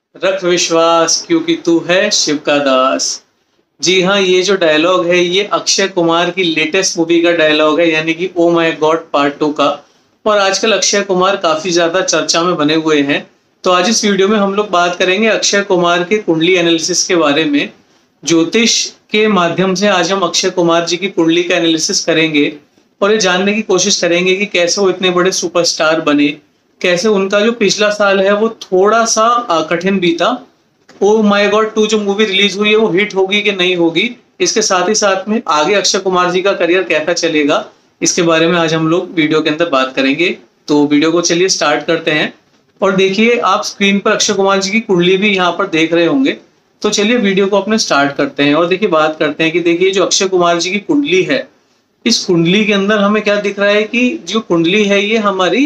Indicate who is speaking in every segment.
Speaker 1: रख विश्वास क्योंकि तू है शिव का दास। जी हाँ, ये जो डायलॉग है ये अक्षय कुमार की लेटेस्ट मूवी का डायलॉग है, यानी कि ओ माय गॉड पार्ट 2 का। और आजकल अक्षय कुमार काफी ज्यादा चर्चा में बने हुए हैं। तो आज इस वीडियो में हम लोग बात करेंगे अक्षय कुमार के कुंडली एनालिसिस के बारे में। ज्योतिष के माध्यम से आज हम अक्षय कुमार जी की कुंडली का एनालिसिस करेंगे और ये जानने की कोशिश करेंगे कि कैसे वो इतने बड़े सुपरस्टार बने, कैसे उनका जो पिछला साल है वो थोड़ा सा कठिन बीता। ओ माय गॉड 2 जो मूवी रिलीज हुई है वो हिट होगी कि नहीं होगी, इसके साथ ही साथ में आगे अक्षय कुमार जी का करियर कैसा चलेगा, इसके बारे में आज हम लोग वीडियो के अंदर बात करेंगे। तो वीडियो को चलिए स्टार्ट करते हैं। और देखिए आप स्क्रीन पर अक्षय कुमार जी की कुंडली भी यहाँ पर देख रहे होंगे। तो चलिए वीडियो को अपने स्टार्ट करते हैं और देखिए बात करते हैं कि देखिए जो अक्षय कुमार जी की कुंडली है, इस कुंडली के अंदर हमें क्या दिख रहा है कि जो कुंडली है ये हमारी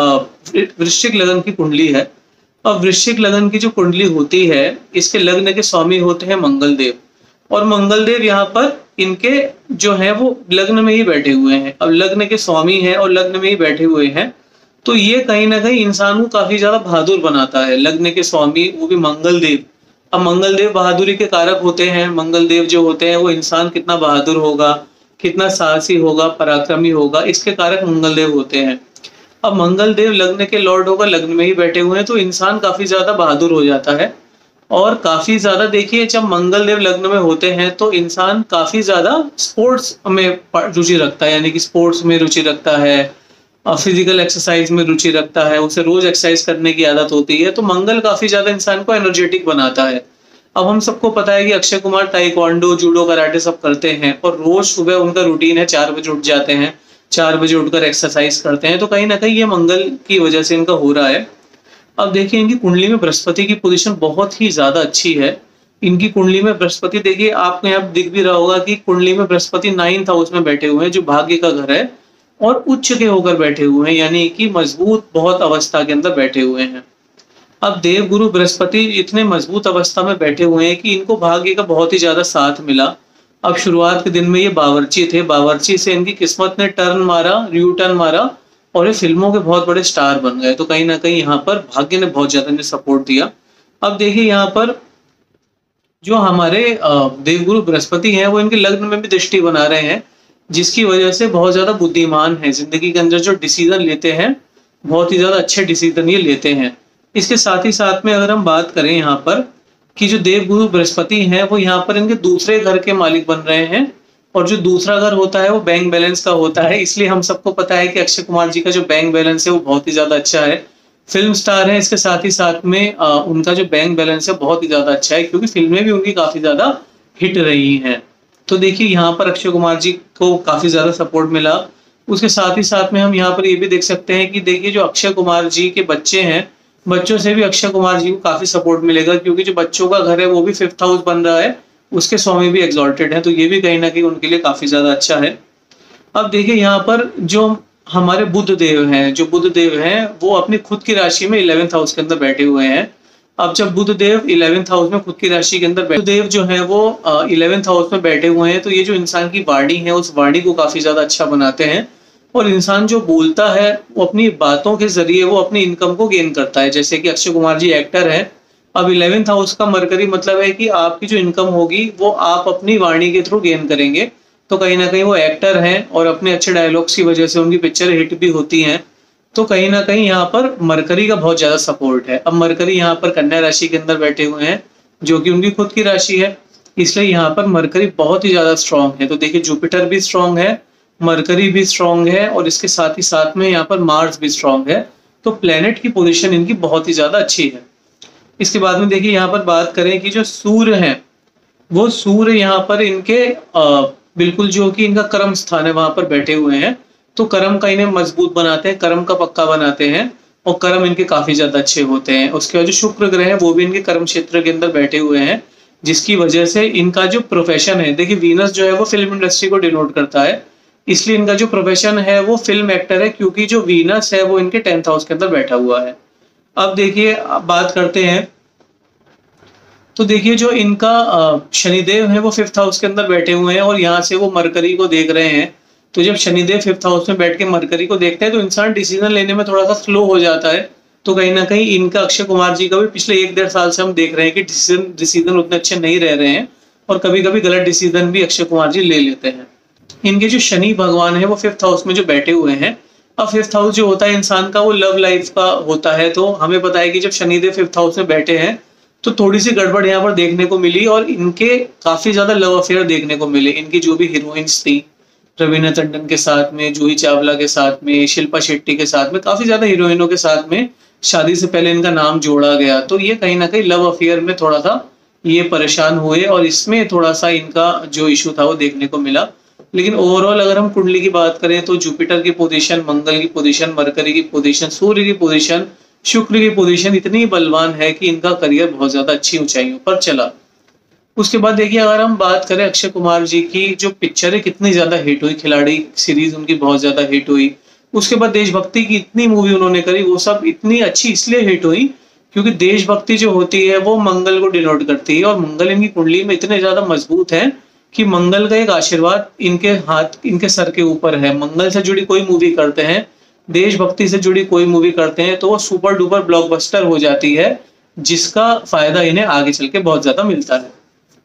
Speaker 1: वृश्चिक लगन की कुंडली है। और वृश्चिक लगन की जो कुंडली होती है, इसके लग्न के स्वामी होते हैं मंगल देव। और मंगल देव यहाँ पर इनके जो है वो लग्न में ही बैठे हुए हैं। अब लग्न के स्वामी हैं और लग्न में ही बैठे हुए हैं, तो ये कहीं ना कहीं इंसान को काफी ज्यादा बहादुर बनाता है। लग्न के स्वामी वो भी मंगल देव। अब मंगल देव बहादुरी के कारक होते हैं। मंगल देव जो होते हैं वो इंसान कितना बहादुर होगा, कितना साहसी होगा, पराक्रमी होगा, इसके कारक मंगल देव होते हैं। अब मंगल देव लग्न के लॉर्ड होकर लग्न में ही बैठे हुए हैं, तो इंसान काफी ज्यादा बहादुर हो जाता है। और काफी ज्यादा देखिए जब मंगल देव लग्न में होते हैं तो इंसान काफी ज्यादा स्पोर्ट्स में रुचि रखता है, यानी कि स्पोर्ट्स में रुचि रखता है, फिजिकल एक्सरसाइज में रुचि रखता है, उसे रोज एक्सरसाइज करने की आदत होती है। तो मंगल काफी ज्यादा इंसान को एनर्जेटिक बनाता है। अब हम सबको पता है कि Akshay Kumar taekwondo, judo, karate सब करते हैं और रोज सुबह उनका रूटीन है 4 बजे उठ जाते हैं, 4 बजे उठकर एक्सरसाइज करते हैं। तो कहीं ना कहीं ये मंगल की वजह से इनका हो रहा है। अब देखिए इनकी कुंडली में बृहस्पति की पोजीशन बहुत ही ज्यादा अच्छी है। इनकी कुंडली में बृहस्पति देखिए आपको यहाँ दिख भी रहा होगा कि कुंडली में बृहस्पति 9th हाउस में बैठे हुए हैं, जो भाग्य का घर है, और उच्च के होकर बैठे हुए हैं, यानी कि मजबूत बहुत अवस्था के अंदर बैठे हुए हैं। अब देवगुरु बृहस्पति इतने मजबूत अवस्था में बैठे हुए हैं कि इनको भाग्य का बहुत ही ज्यादा साथ मिला। अब शुरुआत के दिन में ये बावर्ची थे, बावर्ची से इनकी किस्मत ने टर्न मारा, यू टर्न मारा, और ये फिल्मों के बहुत बड़े स्टार बन गए। तो कहीं ना कहीं यहाँ पर भाग्य ने बहुत ज्यादा इन्हें सपोर्ट दिया। अब देखिए यहाँ पर जो हमारे देवगुरु बृहस्पति हैं वो इनके लग्न में भी दृष्टि बना रहे हैं, जिसकी वजह से बहुत ज्यादा बुद्धिमान है। जिंदगी के अंदर जो डिसीजन लेते हैं बहुत ही ज्यादा अच्छे डिसीजन ये लेते हैं। इसके साथ ही साथ में अगर हम बात करें यहाँ पर कि जो देवगुरु बृहस्पति हैं वो यहाँ पर इनके दूसरे घर के मालिक बन रहे हैं, और जो दूसरा घर होता है वो बैंक बैलेंस का होता है। इसलिए हम सबको पता है कि अक्षय कुमार जी का जो बैंक बैलेंस है वो बहुत ही ज्यादा अच्छा है। फिल्म स्टार है, इसके साथ ही साथ में उनका जो बैंक बैलेंस है बहुत ही ज्यादा अच्छा है, क्योंकि फिल्में भी उनकी काफी ज्यादा हिट रही हैं। तो देखिए यहाँ पर अक्षय कुमार जी को काफी ज्यादा सपोर्ट मिला। उसके साथ ही साथ में हम यहाँ पर ये भी देख सकते हैं कि देखिए जो अक्षय कुमार जी के बच्चे हैं, बच्चों से भी अक्षय कुमार जी को काफी सपोर्ट मिलेगा, क्योंकि जो बच्चों का घर है वो भी 5th हाउस बन रहा है, उसके स्वामी भी एग्जॉल्टेड है। तो ये भी कहीं ना कहीं उनके लिए काफी ज्यादा अच्छा है। अब देखिए यहाँ पर जो हमारे बुध देव हैं, जो बुध देव हैं वो अपनी खुद की राशि में 11th हाउस के अंदर बैठे हुए हैं। अब जब बुध देव 11th हाउस में खुद की राशि के अंदर बुध देव जो है वो 11th हाउस में बैठे हुए हैं, तो ये जो इंसान की वाणी है उस वाणी को काफी ज्यादा अच्छा बनाते हैं। और इंसान जो बोलता है वो अपनी बातों के जरिए वो अपनी इनकम को गेन करता है। जैसे कि अक्षय कुमार जी एक्टर है, अब 11th हाउस का मरकरी मतलब है कि आपकी जो इनकम होगी वो आप अपनी वाणी के थ्रू गेन करेंगे। तो कहीं ना कहीं वो एक्टर हैं और अपने अच्छे डायलॉग्स की वजह से उनकी पिक्चर हिट भी होती हैं। तो कहीं ना कहीं यहाँ पर मरकरी का बहुत ज्यादा सपोर्ट है। अब मरकरी यहाँ पर कन्या राशि के अंदर बैठे हुए हैं, जो कि उनकी खुद की राशि है, इसलिए यहाँ पर मरकरी बहुत ही ज्यादा स्ट्रांग है। तो देखिए जुपिटर भी स्ट्रांग है, मरकरी भी स्ट्रांग है, और इसके साथ ही साथ में यहाँ पर मार्स भी स्ट्रांग है। तो प्लेनेट की पोजीशन इनकी बहुत ही ज्यादा अच्छी है। इसके बाद में देखिए यहाँ पर बात करें कि जो सूर्य है वो सूर्य यहाँ पर इनके बिल्कुल जो कि इनका कर्म स्थान है वहां पर बैठे हुए हैं। तो कर्म का इन्हें मजबूत बनाते हैं, कर्म का पक्का बनाते हैं, और कर्म इनके काफी ज्यादा अच्छे होते हैं। उसके बाद जो शुक्र ग्रह है वो भी इनके कर्म क्षेत्र के अंदर बैठे हुए हैं, जिसकी वजह से इनका जो प्रोफेशन है, देखिए वीनस जो है वो फिल्म इंडस्ट्री को डिनोट करता है, इसलिए इनका जो प्रोफेशन है वो फिल्म एक्टर है, क्योंकि जो वीनस है वो इनके 10th हाउस के अंदर बैठा हुआ है। अब देखिए बात करते हैं, तो देखिए जो इनका शनिदेव है वो 5th हाउस के अंदर बैठे हुए हैं, और यहाँ से वो मरकरी को देख रहे हैं। तो जब शनिदेव 5th हाउस में बैठ के मरकरी को देखते हैं तो इंसान डिसीजन लेने में थोड़ा सा स्लो हो जाता है। तो कहीं ना कहीं इनका अक्षय कुमार जी का भी पिछले 1-1.5 साल से हम देख रहे हैं कि डिसीजन उतने अच्छे नहीं रह रहे हैं और कभी कभी गलत डिसीजन भी अक्षय कुमार जी ले लेते हैं। इनके जो शनि भगवान है वो 5th हाउस में जो बैठे हुए हैं। अब 5th हाउस जो होता है इंसान का वो लव लाइफ का होता है, तो हमें पता है कि जब शनिदेव 5th हाउस में बैठे हैं तो थोड़ी सी गड़बड़ यहाँ पर देखने को मिली और इनके काफी ज्यादा लव अफेयर देखने को मिले। इनकी जो भी हीरोइंस थी, रवीना टंडन के साथ में, जूही चावला के साथ में, शिल्पा शेट्टी के साथ में, काफी ज्यादा हीरोइनों के साथ में शादी से पहले इनका नाम जोड़ा गया। तो ये कहीं ना कहीं लव अफेयर में थोड़ा सा ये परेशान हुए और इसमें थोड़ा सा इनका जो इशू था वो देखने को मिला। लेकिन ओवरऑल अगर हम कुंडली की बात करें तो जुपिटर की पोजीशन, मंगल की पोजीशन, मरकरी की पोजीशन, सूर्य की पोजीशन, शुक्र की पोजीशन इतनी बलवान है कि इनका करियर बहुत ज्यादा अच्छी ऊंचाइयों पर चला। उसके बाद देखिए अगर हम बात करें अक्षय कुमार जी की जो पिक्चर है कितनी ज्यादा हिट हुई, खिलाड़ी सीरीज उनकी बहुत ज्यादा हिट हुई। उसके बाद देशभक्ति की इतनी मूवी उन्होंने करी, वो सब इतनी अच्छी इसलिए हिट हुई क्योंकि देशभक्ति जो होती है वो मंगल को डिनोट करती है और मंगल इनकी कुंडली में इतने ज्यादा मजबूत है कि मंगल का एक आशीर्वाद इनके हाथ, इनके सर के ऊपर है। मंगल से जुड़ी कोई मूवी करते हैं, देशभक्ति से जुड़ी कोई मूवी करते हैं तो वो सुपर डुपर ब्लॉकबस्टर हो जाती है, जिसका फायदा इन्हें आगे चल के बहुत ज्यादा मिलता है।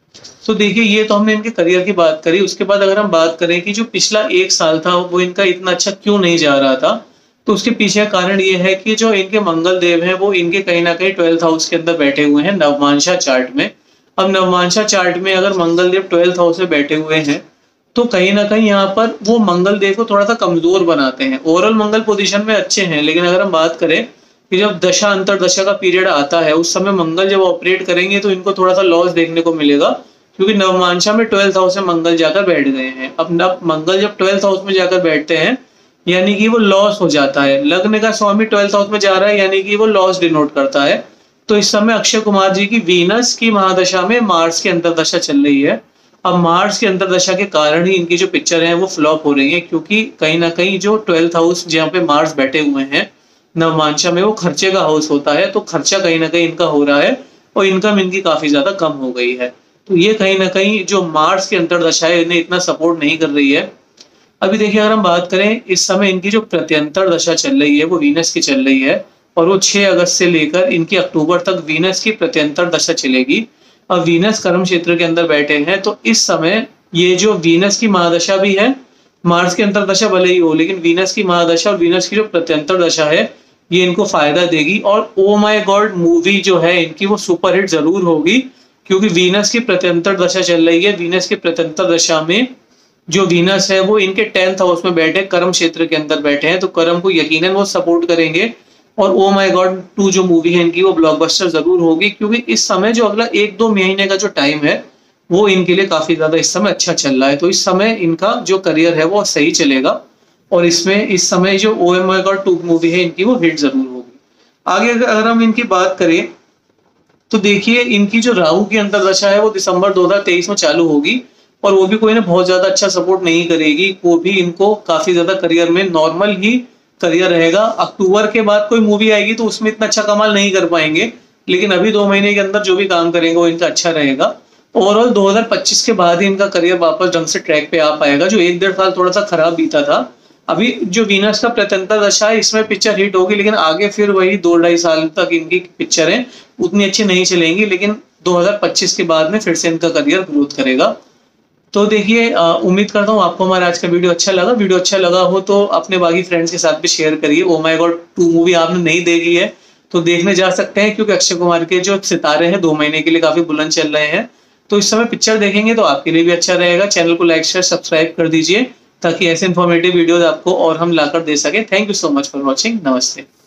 Speaker 1: तो देखिए ये तो हमने इनके करियर की बात करी। उसके बाद अगर हम बात करें कि जो पिछला 1 साल था वो इनका इतना अच्छा क्यों नहीं जा रहा था, तो उसके पीछे कारण ये है कि जो इनके मंगल देव हैं वो इनके कहीं ना कहीं 12th हाउस के अंदर बैठे हुए हैं नवमांशा चार्ट में। अब नवमांशा चार्ट में अगर मंगल देव 12th हाउस में बैठे हुए हैं तो कहीं ना कहीं यहाँ पर वो मंगल देव को थोड़ा सा कमजोर बनाते हैं। ओवरऑल मंगल पोजीशन में अच्छे हैं, लेकिन अगर हम बात करें कि जब दशा अंतरदशा का पीरियड आता है उस समय मंगल जब ऑपरेट करेंगे तो इनको थोड़ा सा लॉस देखने को मिलेगा, क्योंकि नवमांशा में 12th हाउस में मंगल जाकर बैठ गए हैं। अब मंगल जब 12th हाउस में जाकर बैठते हैं यानी कि वो लॉस हो जाता है। लग्न का स्वामी 12th हाउस में जा रहा है यानी कि वो लॉस डिनोट करता है। तो इस समय अक्षय कुमार जी की वीनस की महादशा में मार्स की अंतरदशा चल रही है। अब मार्स की अंतरदशा के कारण ही इनकी जो पिक्चर है वो फ्लॉप हो रही है, क्योंकि कहीं ना कहीं जो 12th हाउस जहाँ पे मार्स बैठे हुए हैं नवमांशा में वो खर्चे का हाउस होता है, तो खर्चा कहीं ना कहीं इनका हो रहा है और इनकम इनकी काफी ज्यादा कम हो गई है। तो ये कहीं ना कहीं जो मार्स की अंतरदशा है इन्हें इतना सपोर्ट नहीं कर रही है। अभी देखिए अगर हम बात करें इस समय इनकी जो प्रत्यंतर दशा चल रही है वो वीनस की चल रही है और वो 6 अगस्त से लेकर इनकी अक्टूबर तक वीनस की प्रत्यंतर दशा चलेगी। अब वीनस कर्म क्षेत्र के अंदर बैठे हैं तो इस समय ये जो वीनस की महादशा भी है, मार्स की अंतरदशा भले ही हो, लेकिन वीनस की महादशा और वीनस की जो प्रत्यंतर दशा है ये इनको फायदा देगी। और ओ माय गॉड मूवी जो है इनकी वो सुपरहिट जरूर होगी, क्योंकि वीनस की प्रत्यंतर दशा चल रही है। वीनस की प्रत्यंतर दशा में जो वीनस है वो इनके 10th हाउस में बैठे, कर्म क्षेत्र के अंदर बैठे हैं, तो कर्म को यकीनन वो सपोर्ट करेंगे। और ओ माय गॉड 2 जो मूवी है इनकी वो ब्लॉकबस्टर जरूर होगी, क्योंकि इस समय जो अगला 1-2 महीने का जो टाइम है वो इनके लिए काफी ज्यादा इस समय अच्छा चल रहा है। तो इस समय इनका जो करियर है वो सही चलेगा और इसमें इस समय जो ओ माय गॉड 2 मूवी है इनकी वो हिट जरूर होगी। आगे अगर हम इनकी बात करें तो देखिए इनकी जो राहु की अंतरदशा है वो दिसंबर 2023 में चालू होगी और वो भी कोई ना बहुत ज्यादा अच्छा सपोर्ट नहीं करेगी। वो भी इनको काफी ज्यादा करियर में नॉर्मल ही करियर रहेगा। अक्टूबर के बाद कोई मूवी आएगी तो उसमें इतना अच्छा कमाल नहीं कर पाएंगे, लेकिन अभी 2 महीने के अंदर जो भी काम करेंगे वो इनका अच्छा रहेगा। ओवरऑल 2025 के बाद ही इनका करियर वापस ढंग से ट्रैक पे आ पाएगा। जो 1-1.5 साल थोड़ा सा खराब बीता था, अभी जो वीनस का प्रत्यंतर दशा है इसमें पिक्चर हिट होगी, लेकिन आगे फिर वही 2-2.5 साल तक इनकी पिक्चरें उतनी अच्छी नहीं चलेंगी, लेकिन 2025 के बाद में फिर से इनका करियर ग्रोथ करेगा। तो देखिए उम्मीद करता हूँ आपको हमारा आज का वीडियो अच्छा लगा। वीडियो अच्छा लगा हो तो अपने बाकी फ्रेंड्स के साथ भी शेयर करिए। ओ माय गॉड 2 मूवी आपने नहीं देखी है तो देखने जा सकते हैं, क्योंकि अक्षय कुमार के जो सितारे हैं 2 महीने के लिए काफी बुलंद चल रहे हैं। तो इस समय पिक्चर देखेंगे तो आपके लिए भी अच्छा रहेगा। चैनल को लाइक शेयर सब्सक्राइब कर दीजिए ताकि ऐसे इन्फॉर्मेटिव वीडियोज आपको और हम लाकर दे सके। Thank you so much for watching. नमस्ते।